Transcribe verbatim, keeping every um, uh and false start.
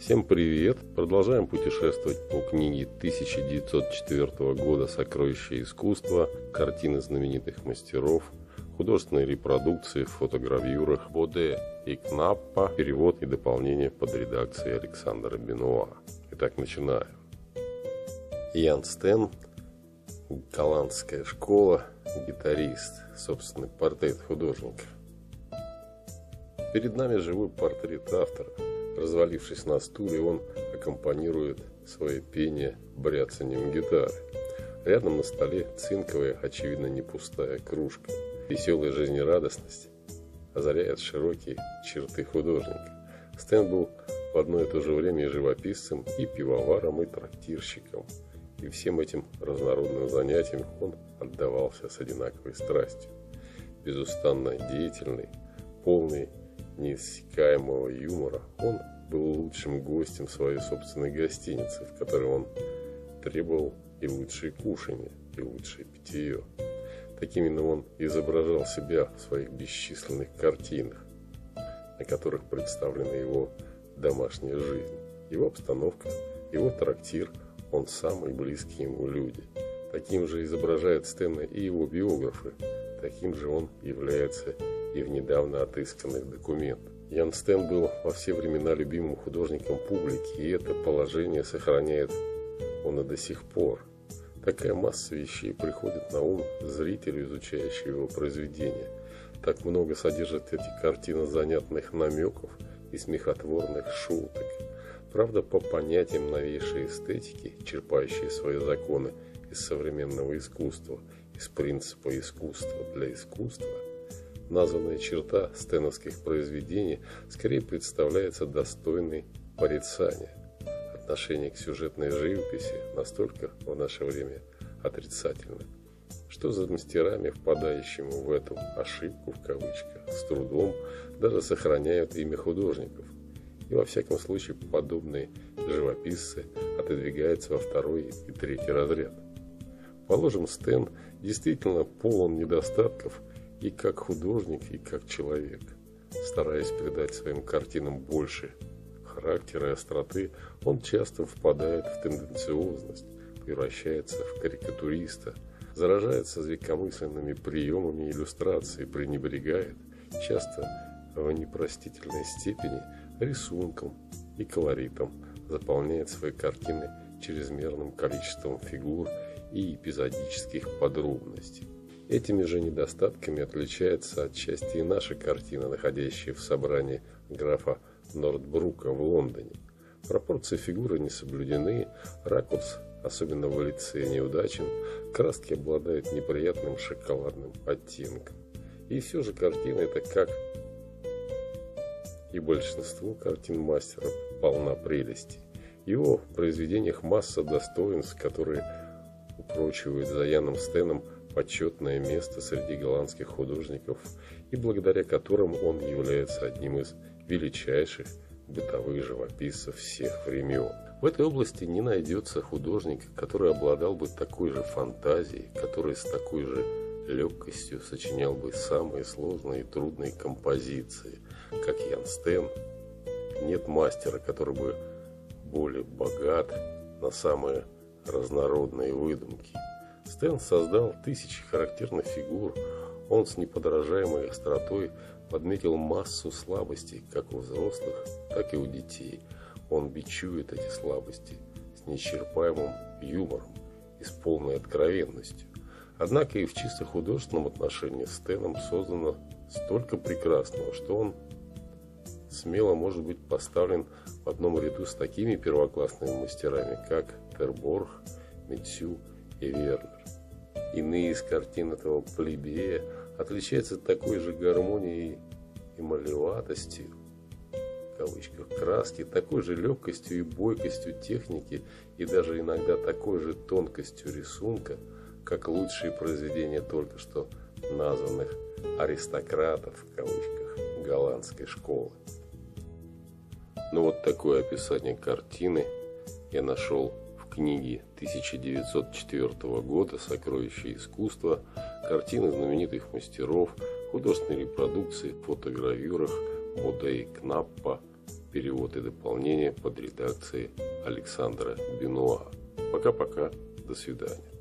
Всем привет! Продолжаем путешествовать по книге тысяча девятьсот четвёртого года «Сокровища искусства», картины знаменитых мастеров, художественные репродукции в фотогравюрах Боде и Кнаппа, перевод и дополнение под редакцией Александра Бенуа. Итак, начинаем. Ян Стен, голландская школа, гитарист, собственный портрет художника. Перед нами живой портрет автора. Развалившись на стуле, он аккомпанирует свое пение бряцанием гитары. Рядом на столе цинковая, очевидно не пустая кружка. Веселая жизнерадостность озаряет широкие черты художника. Стэн был в одно и то же время и живописцем, и пивоваром, и трактирщиком. И всем этим разнородным занятиям он отдавался с одинаковой страстью. Безустанно деятельный, полный неиссякаемого юмора, он был лучшим гостем своей собственной гостиницы, в которой он требовал и лучшее кушанье, и лучшее питье. Таким именно он изображал себя в своих бесчисленных картинах, на которых представлена его домашняя жизнь, его обстановка, его трактир, он сам и близкие ему люди. Таким же изображает Стэна и его биографы, таким же он является и в недавно отысканных документах. Ян Стен был во все времена любимым художником публики, и это положение сохраняет он и до сих пор. Такая масса вещей приходит на ум зрителю, изучающему его произведения. Так много содержат эти картины занятных намеков и смехотворных шуток. Правда, по понятиям новейшей эстетики, черпающей свои законы из современного искусства, из принципа искусства для искусства, названная черта стеновских произведений скорее представляется достойной порицания. Отношение к сюжетной живописи настолько в наше время отрицательно, что за мастерами, впадающими в эту «ошибку» в кавычках, с трудом даже сохраняют имя художников. И во всяком случае подобные живописцы отодвигаются во второй и третий разряд. Положим, Стэн действительно полон недостатков и как художник, и как человек. Стараясь придать своим картинам больше характера и остроты, он часто впадает в тенденциозность, превращается в карикатуриста, заражается легкомысленными приемами иллюстрации, пренебрегает, часто в непростительной степени, рисунком и колоритом, заполняет свои картины чрезмерным количеством фигур и эпизодических подробностей. Этими же недостатками отличается отчасти и наша картина, находящая в собрании графа Нордбрука в Лондоне. Пропорции фигуры не соблюдены, ракурс, особенно в лице, неудачен, краски обладают неприятным шоколадным оттенком. И все же картина эта, как и большинство картин мастера, полна прелести. В его произведениях масса достоинств, которые упрочивают за Яном Стэном почетное место среди голландских художников и благодаря которым он является одним из величайших бытовых живописцев всех времен. В этой области не найдется художника, который обладал бы такой же фантазией, который с такой же легкостью сочинял бы самые сложные и трудные композиции, как Ян Стен. Нет мастера, который бы более богат на самые разнородные выдумки. Стэн создал тысячи характерных фигур, он с неподражаемой остротой подметил массу слабостей как у взрослых, так и у детей. Он бичует эти слабости с неисчерпаемым юмором и с полной откровенностью. Однако и в чисто художественном отношении Стэном создано столько прекрасного, что он смело может быть поставлен в одном ряду с такими первоклассными мастерами, как Терборг, Метсю и Вернер. Иные из картин этого плебея отличаются такой же гармонией и малеватостью, в кавычках, краски, такой же легкостью и бойкостью техники и даже иногда такой же тонкостью рисунка, как лучшие произведения только что названных аристократов, в кавычках, голландской школы. Ну вот такое описание картины я нашел в книге тысяча девятьсот четвёртого года «Сокровища искусства», картины знаменитых мастеров, художественные репродукции в фотогравюрах Боде и Кнаппа, Перевод и дополнение под редакцией Александра Бенуа. Пока-пока. До свидания.